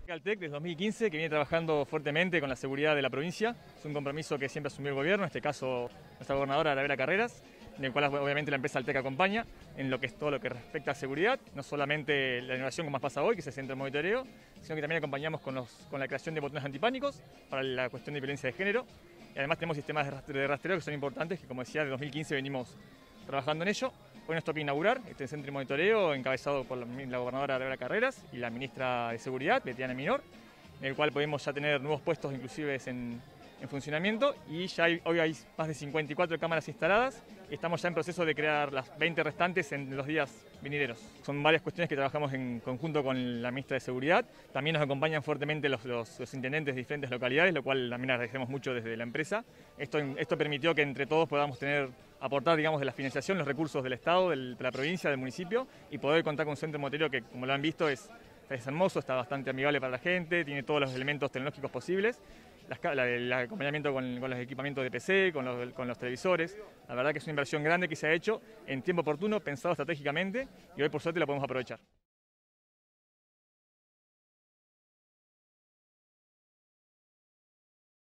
Caltech desde 2015 que viene trabajando fuertemente con la seguridad de la provincia. Es un compromiso que siempre asumió el gobierno, en este caso nuestra gobernadora Arabela Carreras, en el cual obviamente la empresa Caltech acompaña en lo que es todo lo que respecta a seguridad, no solamente la innovación como más pasa hoy, que se centra en el monitoreo, sino que también acompañamos con la creación de botones antipánicos para la cuestión de violencia de género. Y además tenemos sistemas de rastreo que son importantes, que como decía, de 2015 venimos trabajando en ello. Hoy nos toca inaugurar este centro de monitoreo encabezado por la gobernadora Arabela Carreras y la ministra de Seguridad, Betiana Minor, en el cual podemos ya tener nuevos puestos inclusive en funcionamiento, y ya hoy hay más de 54 cámaras instaladas y estamos ya en proceso de crear las 20 restantes en los días venideros. Son varias cuestiones que trabajamos en conjunto con la ministra de Seguridad. También nos acompañan fuertemente los intendentes de diferentes localidades, lo cual también agradecemos mucho desde la empresa. Esto permitió que entre todos podamos aportar, digamos, de la financiación, los recursos del Estado, de la provincia, del municipio, y poder contar con un centro de monitoreo que, como lo han visto, es hermoso, está bastante amigable para la gente, tiene todos los elementos tecnológicos posibles, el acompañamiento con los equipamientos de PC, con los televisores. La verdad que es una inversión grande que se ha hecho en tiempo oportuno, pensado estratégicamente, y hoy por suerte la podemos aprovechar.